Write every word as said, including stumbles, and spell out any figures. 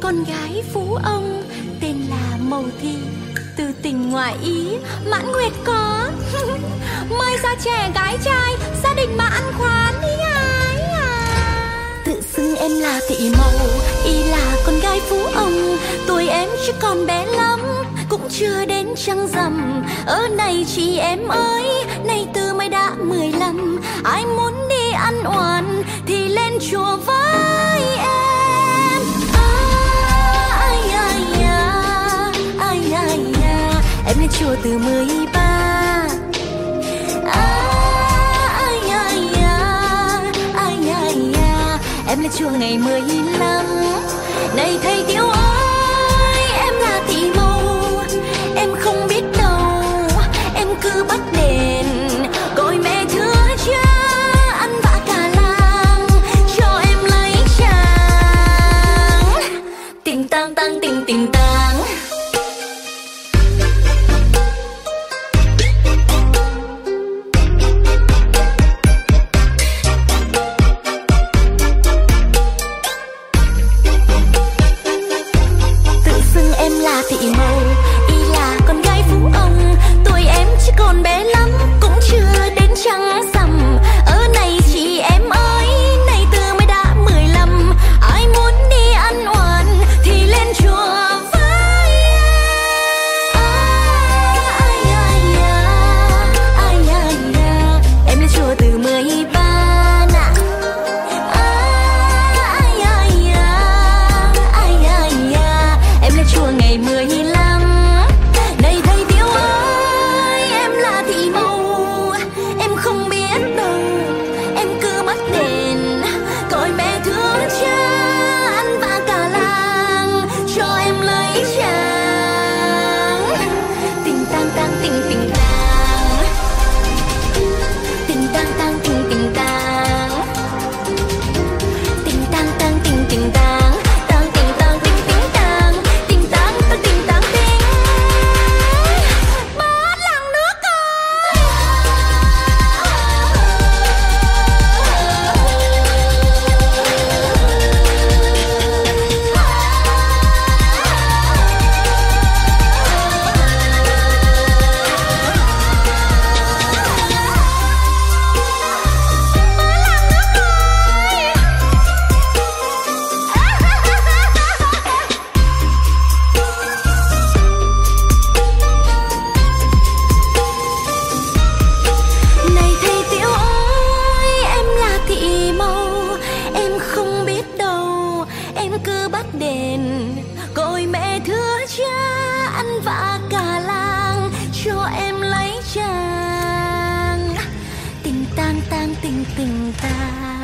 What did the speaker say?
con gái phú ông tên là Mầu Thị, từ tỉnh ngoại ý Mãn Nguyệt có. Mai ra trẻ gái trai, gia đình mà ăn khoán ý ái à. Tự xưng em là Thị Mầu, y là con gái phú ông. Tuổi em chứ còn bé lắm, cũng chưa đến trăng rằm. Ở này chị em ơi, nay từ mới đã mười lăm. Ai muốn đi ăn oàn thì lên chùa với em. Ai ai à, ai ai à, em lên chùa từ mười ba. Ai ai à, ai ai à, em lên chùa ngày mười lăm. Này thầy Tiểu ơi, em là Thị Mầu, em không biết đâu, em cứ bắt đền gọi mẹ thưa cha ăn vạ cả làng cho em lấy chàng. Tình tang tang tình tình tang. Tự xưng em là Thị Mầu, y là con gái phú ông. Tuổi em chỉ còn bé lắm, cũng chưa đến trăng rằm. Ở này chị em ơi, nay từ mới đã mười lăm. Ai muốn đi ăn oàn thì lên chùa với em. Ai ai à, ai ai à, em lên chùa từ mười ba nè. Ai ai à, ai ai à, em lên chùa ngày mười lăm. Này thầy Tiểu ơi, em là Thị Mầu, em không biết đâu, em cứ bắt đền gọi mẹ thương cha ăn vạ cả làng cho em lấy chàng. Tình tang tang tình tình tang, tình tang tang tình tình tang, tình tang tang tình tình tang, tang tình tang tình tình tang, tình tang tang tình tang tình. Bớt làng nước ơi. Này thầy Tiểu ơi, em là Thị Mầu, em không biết đâu, em cứ bắt đền gọi mẹ thưa cha ăn vạ cả làng cho em lấy chàng. Tình tang tang tình tình tang.